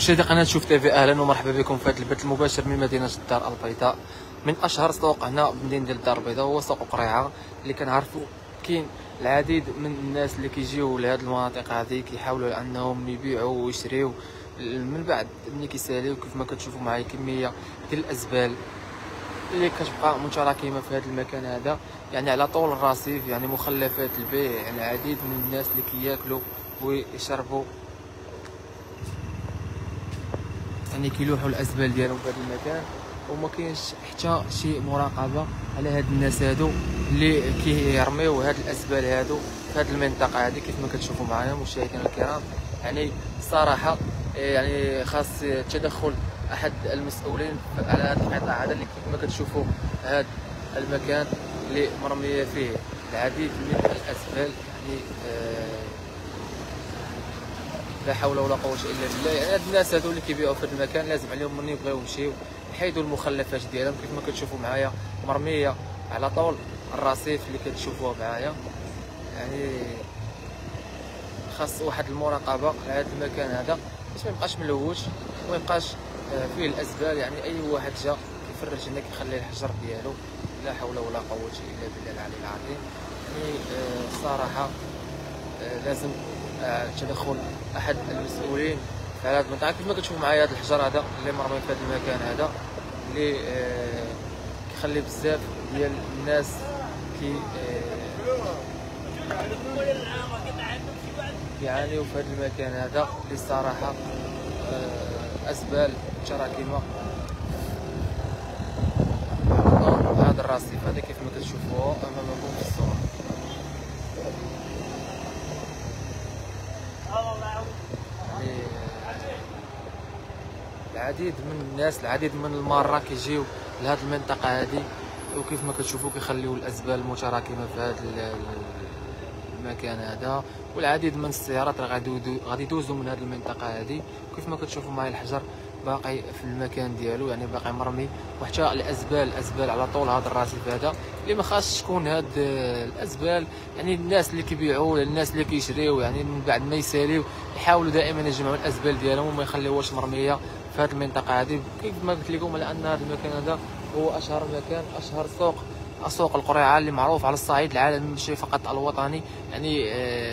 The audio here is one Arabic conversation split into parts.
مشاهدي قناه شوف تيفي، اهلا ومرحبا بكم في هذا البث المباشر من مدينه الدار البيضاء. من اشهر سوق هنا بمدينه ديال الدار البيضاء هو سوق قريعه، اللي كنعرفوا كاين العديد من الناس اللي كيجيو لهاد المناطق هذه كيحاولوا انهم يبيعوا ويشريو. من بعد ملي كيساليو كيف ما كتشوفوا معايا كميه ديال الازبال اللي كتبقى متراكمه في هذا المكان هذا، يعني على طول الرصيف، يعني مخلفات البيع. يعني العديد من الناس اللي كياكلوا ويشربوا، يعني كيلوحوا الازبال ديالهم في هذا المكان، وما كاينش حتى شي مراقبه على هاد الناس هادو اللي كيرميو هاد الازبال هادو في هاد المنطقه هذه. كيف ما كتشوفوا معايا مشاهدينا الكرام، يعني صراحه يعني خاص تدخل احد المسؤولين على هذا القطاع هذا، اللي كيف ما كتشوفوا هاد المكان اللي مرميه فيه العديد من الازبال. يعني لا حول ولا قوه الا بالله. يعني هاد الناس هادو اللي كيبيعوا في هذا المكان لازم عليهم ملي يبغيو يمشيو يحيدوا المخلفات ديالهم، كيف ما كتشوفوا معايا مرميه على طول الرصيف اللي كتشوفوها معايا. يعني خاص واحد المراقبه على هذا المكان هذا باش ما يبقاش ملوث وما يبقاش فيه الازبال. يعني اي واحد جا كيفرج هنا كيخلي الحجر ديالو. لا حول ولا قوه الا بالله العلي العظيم. يعني الصراحه لازم تدخل احد المسؤولين في هذا المنطقه. كيف ما كتشوفوا معايا هذا الحجر هذا اللي مرمي في هذا المكان هذا، اللي كيخلي بزاف ديال الناس يعانيوا في هذا المكان هذا، اللي الصراحه ازبال متراكمه. هذا الرصيف هذا كيف ما كتشوفوه امامكم في الصوره. العديد من الناس، العديد من المارة كيجيو لهاد المنطقة هذه، وكيف ما كتشوفوا كيخليو الأزبال متراكمة في هذا المكان هذا. والعديد من السيارات غادي يدوزوا من هذه المنطقة هذه. كيف ما كتشوفوا معايا الحجر باقي في المكان ديالو، يعني باقي مرمي، وحتى الازبال على طول هذا الرصيف هذا، اللي ما خاصش تكون هاد الازبال. يعني الناس اللي كيبيعوا، الناس اللي كيشريو، يعني من بعد ما يساليو يحاولوا دائما يجمعوا الازبال ديالهم وما يخليوهاش مرميه في هذه المنطقه هذه. كيف ما قلت لكم على ان هذا المكان هذا هو اشهر مكان، اشهر سوق القريعه، اللي معروف على الصعيد العالمي ماشي فقط الوطني. يعني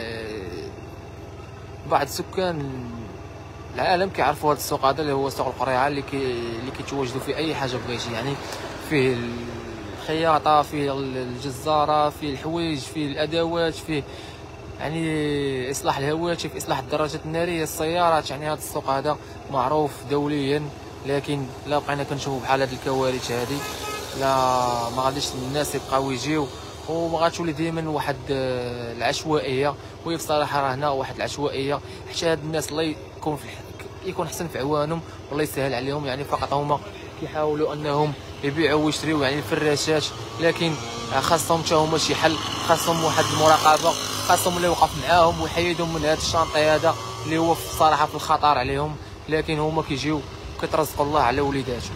بعض سكان العالم كيعرفوا هذا السوق هذا اللي هو سوق القريعه، اللي كيتواجدوا فيه اي حاجه بغيتي. يعني فيه الخياطه، فيه الجزاره، فيه الحوايج، فيه الادوات، فيه يعني اصلاح الهواتف، اصلاح الدراجات الناريه، السيارات. يعني هذا السوق هذا معروف دوليا. لكن لا بقينا كنشوفوا بحال هذه الكوارث هذه، لا ما غاديش الناس يبقاو يجيو، وما غاتولي دائما واحد العشوائيه. وهي بصراحه راه هنا واحد العشوائيه، حتى هاد الناس الله يكون احسن في عوانهم والله يسهل عليهم. يعني فقط هما كيحاولوا انهم يبيعوا ويشريوا يعني الفراشات، لكن خاصهم حتى هما شي حل، خاصهم واحد المراقبه، خاصهم اللي يوقف معاهم ويحيدهم من هذا الشانطي هذا اللي هو في الصراحه في الخطر عليهم. لكن هما كيجيو كترزق الله على وليداتهم.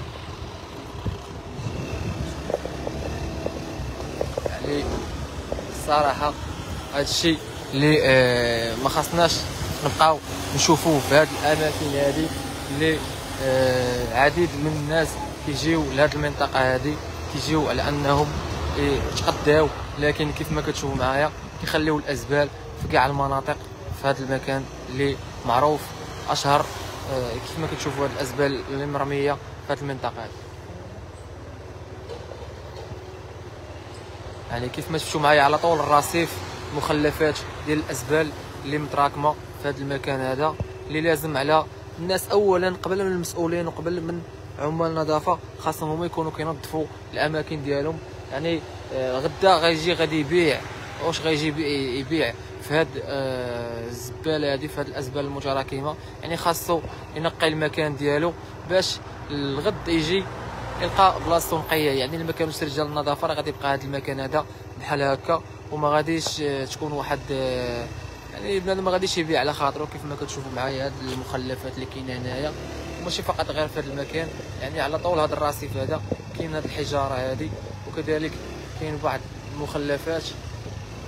يعني الصراحه هذا الشيء اللي ما خاصناش نبقاو نشوفوه في هذه الاماكن هذه، اللي العديد من الناس كيجيو لهذه المنطقه هذه، كيجيو على انهم يتغداو، لكن كيف ما كتشوفوا معايا كيخليو الازبال في كاع المناطق في هذا المكان اللي معروف اشهر. كيف ما كتشوفوا هذه الازبال اللي مرميه في هذه المنطقه هذه. يعني كيف ما شفتوا معايا على طول الرصيف مخلفات ديال الازبال اللي متراكمه في هذا المكان هذا، اللي لازم على الناس اولا قبل من المسؤولين وقبل من عمال النظافه، خاصهم هما يكونوا كينظفوا الاماكن ديالهم. يعني غدا غادي يبيع، واش غيجي يبيع في هاد الزباله هذه، في هاد الازبال المتراكمه. يعني خاصو ينقي المكان ديالو باش الغد يجي يلقى بلاصتو نقيه. يعني اللي ما كانوش رجال النظافه راه غادي يبقى هذا المكان هذا بحال هكا، وما غاديش تكون واحد يعني بنادم ما غاديش يبيع على خاطرو. كيف ما كتشوفوا معايا هاد المخلفات اللي كاينه هنايا، وماشي فقط غير في هذا المكان، يعني على طول هذا الرصيف هذا كاين هاد الحجاره هذه، وكذلك كاين بعض المخلفات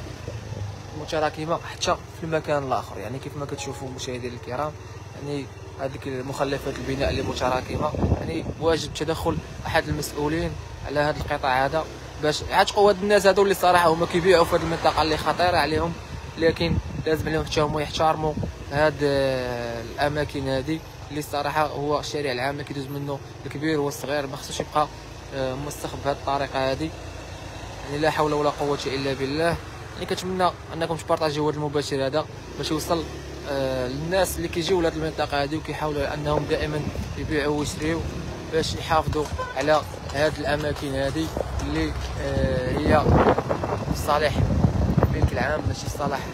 متراكمه حتى في المكان الاخر. يعني كيف ما كتشوفوا مشاهدينا الكرام، يعني هذيك المخلفات البناء اللي متراكمه. يعني واجب تدخل احد المسؤولين على هذا القطاع هذا باش يعتقوا هاد الناس هادو اللي صراحه هما كيبيعوا في هذه المنطقه اللي خطيره عليهم، لكن لازم عليهم حتى هما يحترموا هاد الاماكن هذه اللي صراحه هو الشارع العام اللي كيدوز منه الكبير والصغير، ما خصوش يبقى موسخ بهذه الطريقه هذه. يعني لا حول ولا قوه الا بالله. يعني كنتمنى انكم تبارطاجيو هذا المباشر هذا باش يوصل للناس اللي كيجيو لهاد المنطقه هذه وكيحاولوا انهم دائما يبيعوا ويشريوا باش يحافظوا على هاد الاماكن هذه اللي هي في صالح الملك العام، ماشي في صالح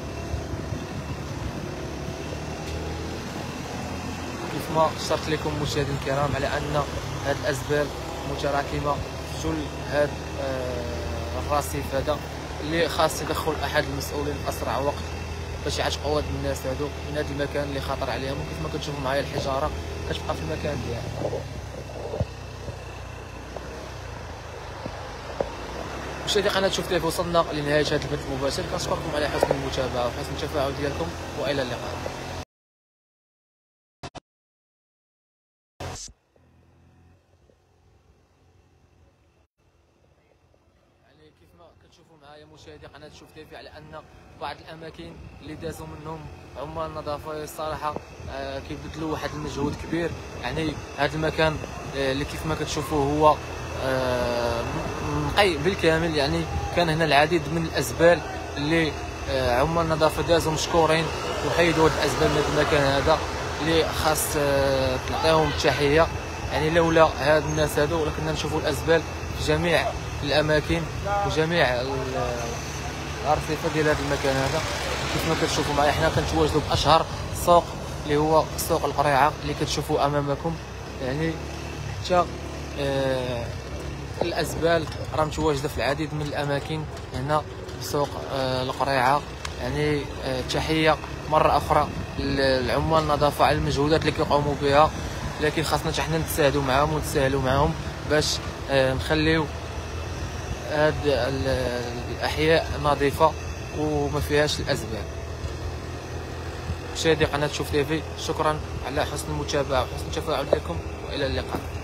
كيف ما شرت لكم مشاهدينا الكرام على ان هاد الازبال متراكمه في جل هاد الرصيف هذا اللي خاص يدخل احد المسؤولين باسرع وقت باش يعتقوا هاد الناس هادو من هاد المكان اللي خطر عليهم. وكيف ما كتشوفوا معايا الحجاره كتبقى في المكان ديالها. مشاهدي قناه شوف تيفي، وصلنا لنهايه هذا البث المباشر. كنشكركم على حسن المتابعه وحسن التفاعل ديالكم، والى اللقاء. كيف ما كتشوفوا معايا مشاهدي قناه شوف تيفي على ان بعض الاماكن اللي دازوا منهم عمال النظافه الصراحه كيبذلوا واحد المجهود كبير. يعني هذا المكان اللي كيف ما كتشوفوا هو نقي بالكامل. يعني كان هنا العديد من الازبال اللي عمال النظافه دازوا مشكورين وحيدوا هاد الازبال من المكان هذا اللي خاص تعطيهم التحيه. يعني لولا هاد الناس هادو ولا كنا نشوفوا الازبال في جميع الاماكن وجميع الارصفه ديال هذا المكان هذا. كيف ما كتشوفوا معايا حنا كنتواجدوا باشهر سوق اللي هو سوق القريعه اللي كتشوفوا امامكم. يعني حتى الازبال راه متواجده في العديد من الاماكن هنا في سوق القريعه. يعني تحيه مره اخرى للعمال النظافه على المجهودات اللي كيقوموا بها، لكن خاصنا حتى حنا نتساعدوا معاهم ونتساهلوا معاهم باش نخليو هاد الاحياء نظيفه وما فيهاش الازبال. مشاهدي قناه شوف تيفي، شكرا على حسن المتابعه وحسن التفاعل ديالكم، والى اللقاء.